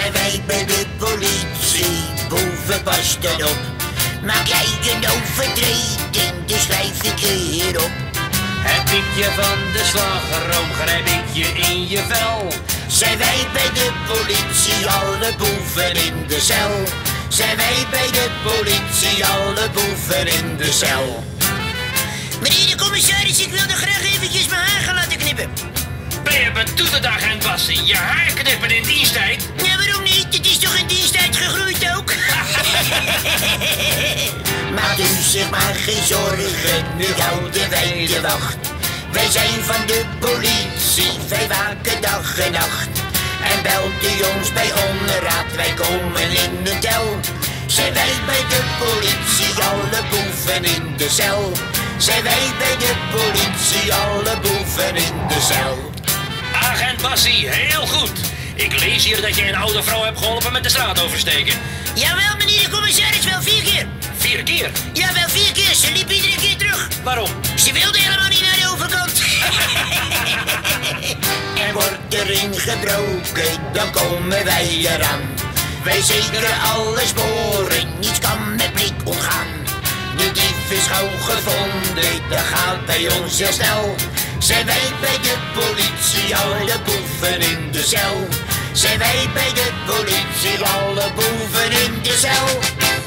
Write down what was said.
Zijn wij bij de politie, boven pas dan op. Maak jij een overtreding, dus schrijf ik je hierop. Heb ik je van de slagroom, grijp ik je in je vel. Zijn wij bij de politie, alle boeven in de cel. Zijn wij bij de politie, alle boeven in de cel. Meneer de commissaris, ik wilde graag eventjes mijn haar gaan laten knippen. Ben je betoeterd, agent Bassie? Je haar knippen in diensttijd? Ja, waarom niet? Het is toch in diensttijd gegroeid ook? Maakt u zich maar geen zorgen, nu houden wij de wacht. Wij zijn van de politie, wij waken dag en nacht. En belt u ons bij onderraad, wij komen in een tel. Zijn wij bij de politie, alle boeven in de cel. Zijn wij bij de politie, alle boeven in de cel. Agent Bassie, heel goed. Ik lees hier dat je een oude vrouw hebt geholpen met de straat oversteken. Jawel, meneer de commissaris, wel 4 keer. 4 keer? Ja, wel 4 keer. Ze liep iedere keer terug. Waarom? Ze wilde helemaal niet naar de overkant. En wordt er ingebroken, dan komen wij eraan. Wij zekeren alle sporen, niets kan met blik ontgaan. De dief is gauw gevonden, dat gaat bij ons heel snel. Zijn wij bij de politie, alle boeven in de cel. Zijn wij bij de politie, alle boeven in de cel.